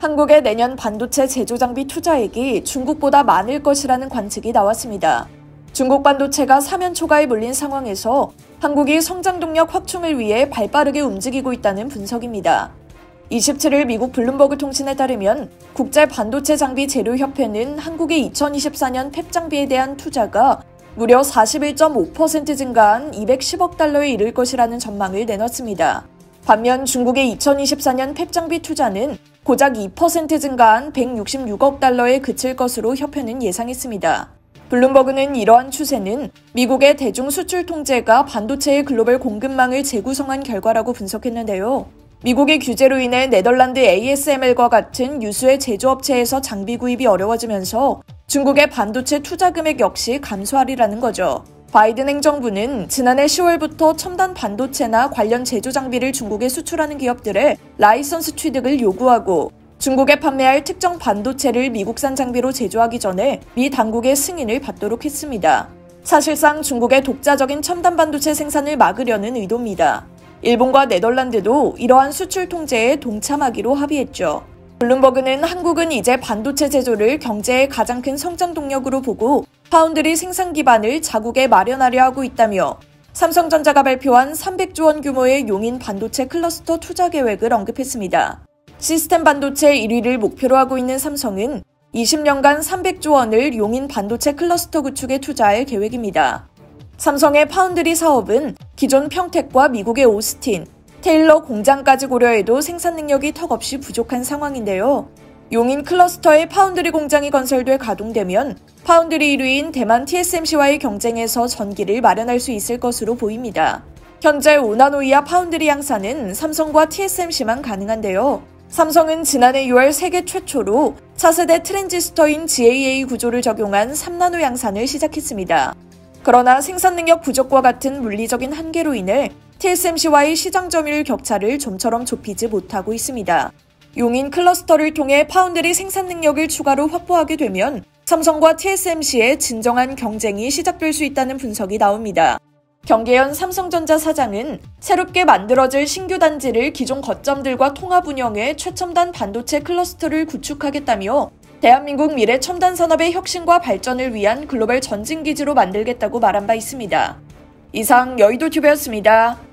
한국의 내년 반도체 제조 장비 투자액이 중국보다 많을 것이라는 관측이 나왔습니다. 중국 반도체가 사면 초과에 몰린 상황에서 한국이 성장 동력 확충을 위해 발빠르게 움직이고 있다는 분석입니다. 27일 미국 블룸버그 통신에 따르면 국제 반도체 장비 재료협회는 한국의 2024년 팹 장비에 대한 투자가 무려 41.5% 증가한 210억 달러에 이를 것이라는 전망을 내놨습니다. 반면 중국의 2024년 팹 장비 투자는 고작 2% 증가한 166억 달러에 그칠 것으로 협회는 예상했습니다. 블룸버그는 이러한 추세는 미국의 대중 수출 통제가 반도체의 글로벌 공급망을 재구성한 결과라고 분석했는데요. 미국의 규제로 인해 네덜란드 ASML과 같은 유수의 제조업체에서 장비 구입이 어려워지면서 중국의 반도체 투자 금액 역시 감소하리라는 거죠. 바이든 행정부는 지난해 10월부터 첨단 반도체나 관련 제조 장비를 중국에 수출하는 기업들의 라이선스 취득을 요구하고 중국에 판매할 특정 반도체를 미국산 장비로 제조하기 전에 미 당국의 승인을 받도록 했습니다. 사실상 중국의 독자적인 첨단 반도체 생산을 막으려는 의도입니다. 일본과 네덜란드도 이러한 수출 통제에 동참하기로 합의했죠. 블룸버그는 한국은 이제 반도체 제조를 경제의 가장 큰 성장 동력으로 보고 파운드리 생산 기반을 자국에 마련하려 하고 있다며 삼성전자가 발표한 300조 원 규모의 용인 반도체 클러스터 투자 계획을 언급했습니다. 시스템 반도체 1위를 목표로 하고 있는 삼성은 20년간 300조 원을 용인 반도체 클러스터 구축에 투자할 계획입니다. 삼성의 파운드리 사업은 기존 평택과 미국의 오스틴, 테일러 공장까지 고려해도 생산 능력이 턱없이 부족한 상황인데요. 용인 클러스터의 파운드리 공장이 건설돼 가동되면 파운드리 1위인 대만 TSMC와의 경쟁에서 전기를 마련할 수 있을 것으로 보입니다. 현재 5나노 이하 파운드리 양산은 삼성과 TSMC만 가능한데요. 삼성은 지난해 6월 세계 최초로 차세대 트랜지스터인 GAA 구조를 적용한 3나노 양산을 시작했습니다. 그러나 생산 능력 부족과 같은 물리적인 한계로 인해 TSMC와의 시장 점유율 격차를 좀처럼 좁히지 못하고 있습니다. 용인 클러스터를 통해 파운드리 생산 능력을 추가로 확보하게 되면 삼성과 TSMC의 진정한 경쟁이 시작될 수 있다는 분석이 나옵니다. 경계현 삼성전자 사장은 새롭게 만들어질 신규 단지를 기존 거점들과 통합 운영해 최첨단 반도체 클러스터를 구축하겠다며 대한민국 미래 첨단 산업의 혁신과 발전을 위한 글로벌 전진기지로 만들겠다고 말한 바 있습니다. 이상 여의도튜브였습니다.